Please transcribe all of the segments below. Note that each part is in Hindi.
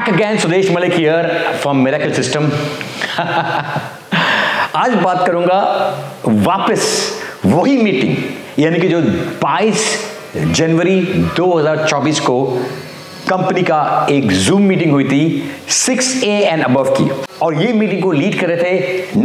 Back again, Sudesh Malik here from Miracle System. आज बात करूंगा वापस वही मीटिंग यानी कि जो 22 जनवरी 2024 को कंपनी का एक जूम मीटिंग हुई थी 6A एंड अबव की, और ये मीटिंग को लीड कर रहे थे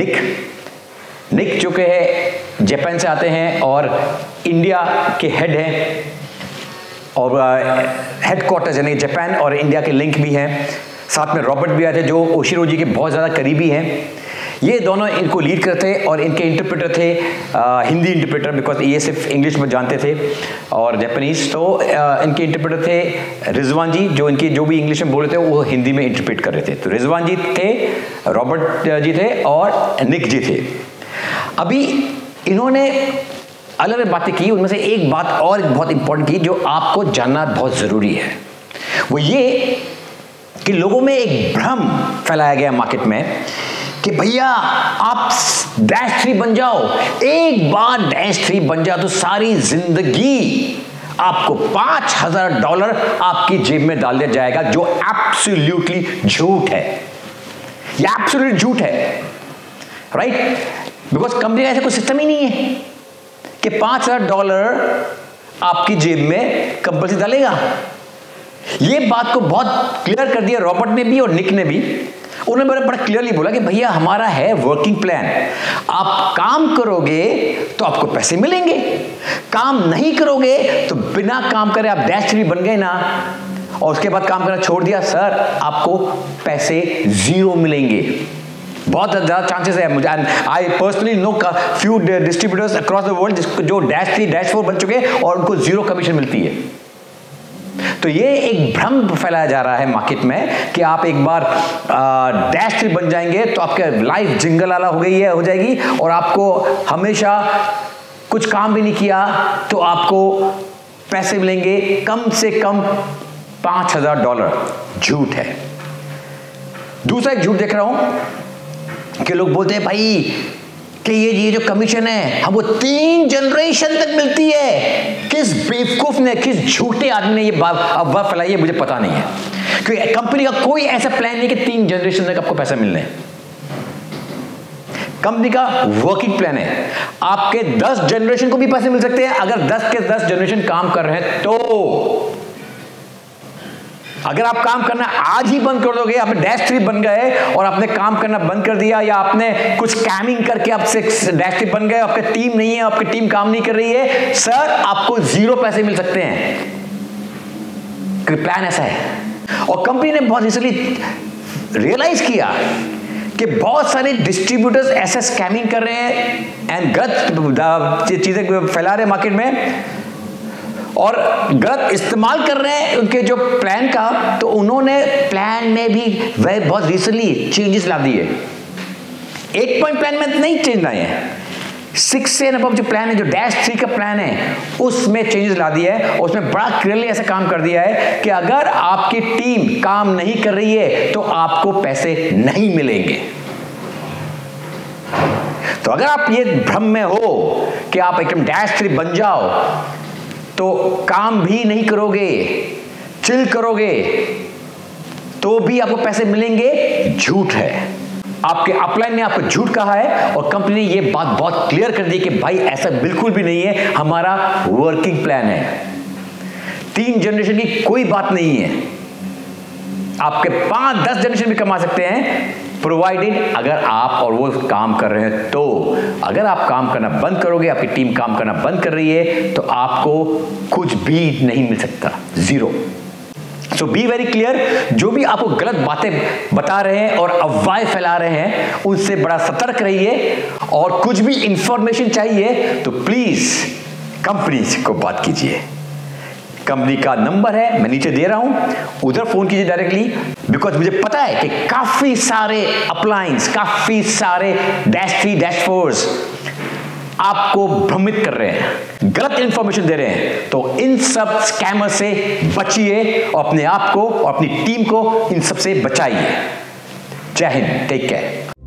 निक जो कि है जापान से आते हैं और इंडिया के हेड हैं, और हेडक्वार्टर्स यानी जापान और इंडिया के लिंक भी हैं। साथ में रॉबर्ट भी आए थे जो ओशिरो जी के बहुत ज़्यादा करीबी हैं। ये दोनों इनको लीड करते थे और इनके इंटरप्रेटर थे हिंदी इंटरप्रेटर, बिकॉज ये सिर्फ इंग्लिश में जानते थे और जापानीज, तो इनके इंटरप्रेटर थे रिजवान जी, जो इनकी जो भी इंग्लिश में बोल रहे थे वो हिंदी में इंटरप्रेट कर रहे थे। तो रिजवान जी थे, रॉबर्ट जी थे और निक जी थे। अभी इन्होंने अलग अलग बातें की, उनमें से एक बात और बहुत इंपॉर्टेंट की जो आपको जानना बहुत ज़रूरी है, वो ये कि लोगों में एक भ्रम फैलाया गया मार्केट में कि भैया आप -3 बन जाओ, एक बार -3 बन जाओ तो सारी जिंदगी आपको $5000 आपकी जेब में डाल दिया जाएगा, जो एब्सोल्युटली झूठ है। ये एब्सोल्युटली झूठ है, राइट? बिकॉज कंपनी का ऐसा कोई सिस्टम ही नहीं है कि $5000 आपकी जेब में कंपल्सरी डालेगा। ये बात को बहुत क्लियर कर दिया रॉबर्ट ने भी और निक ने भी। उन्होंने बड़ा क्लियरली बोला कि भैया हमारा है वर्किंग प्लान, आप काम करोगे तो आपको पैसे मिलेंगे, काम नहीं करोगे तो बिना काम करे आप -3 बन गए ना और उसके बाद काम करना छोड़ दिया, सर आपको पैसे 0 मिलेंगे। बहुत ज़्यादा चांसेस है, मुझे I personally know few distributors across the world जो -3 -4 बन चुके हैं और उनको 0 कमीशन मिलती है। तो ये एक भ्रम फैलाया जा रहा है मार्केट में कि आप एक बार -3 बन जाएंगे तो आपके लाइफ जिंगल वाला हो जाएगी और आपको हमेशा कुछ काम भी नहीं किया तो आपको पैसे मिलेंगे कम से कम $5000। झूठ है। दूसरा एक झूठ देख रहा हूं कि लोग बोलते हैं भाई कि ये जो कमीशन है हमको 3 जनरेशन तक मिलती है। किस बेवकूफ ने, किस झूठे आदमी ने ये अफवाह फैलाई है मुझे पता नहीं है, क्योंकि कंपनी का कोई ऐसा प्लान नहीं कि 3 जनरेशन तक आपको पैसा मिलने। कंपनी का वर्किंग प्लान है, आपके 10 जनरेशन को भी पैसे मिल सकते हैं अगर 10 के 10 जनरेशन काम कर रहे हैं तो। अगर आप काम करना आज ही बंद कर दोगे, आपने -3 बन गए और आपने काम करना बंद कर दिया या आपने कुछ स्कैमिंग करके आप -3 बन गए, आपकी टीम नहीं है, आपकी टीम काम नहीं कर रही है, सर आपको 0 पैसे मिल सकते हैं, क्योंकि प्लान ऐसा है। और कंपनी ने बहुत रिसेंटली रियलाइज किया कि बहुत सारे डिस्ट्रीब्यूटर्स ऐसा स्कैमिंग कर रहे हैं एंड गलत चीजें फैला रहे हैं मार्केट में और गलत इस्तेमाल कर रहे हैं उनके जो प्लान का। तो उन्होंने प्लान में भी वह बहुत रिसेंटली चेंजेस ला दिए। 8 पॉइंट प्लान में नहीं चेंज लाए हैं, 6 से अबव जो प्लान है, जो -3 का प्लान है, उसमें चेंजेस ला दिया है। और उसमें बड़ा क्लियरली ऐसा काम कर दिया है कि अगर आपकी टीम काम नहीं कर रही है तो आपको पैसे नहीं मिलेंगे। तो अगर आप ये भ्रम में हो कि आप एकदम -3 बन जाओ तो काम भी नहीं करोगे, चिल करोगे तो भी आपको पैसे मिलेंगे, झूठ है। आपके अपलाइन ने आपको झूठ कहा है और कंपनी ने ये बात बहुत क्लियर कर दी कि भाई ऐसा बिल्कुल भी नहीं है, हमारा वर्किंग प्लान है। 3 जनरेशन की कोई बात नहीं है, आपके 5-10 जनरेशन भी कमा सकते हैं, प्रोवाइडेड अगर आप और वो काम कर रहे हैं तो। अगर आप काम करना बंद करोगे, आपकी टीम काम करना बंद कर रही है तो आपको कुछ भी नहीं मिल सकता, 0। सो बी वेरी क्लियर, जो भी आपको गलत बातें बता रहे हैं और अफवाहें फैला रहे हैं उनसे बड़ा सतर्क रहिए, और कुछ भी इंफॉर्मेशन चाहिए तो प्लीज कंपनी को बात कीजिए। कंपनी का नंबर है, मैं नीचे दे रहा हूं, उधर फोन कीजिए डायरेक्टली, बिकॉज मुझे पता है कि काफी सारे अपलायंस, काफी सारे -3 -4s आपको भ्रमित कर रहे हैं, गलत इंफॉर्मेशन दे रहे हैं। तो इन सब स्कैमर से बचिए और अपने आप को और अपनी टीम को इन सब से बचाइए। जय हिंद, टेक केयर।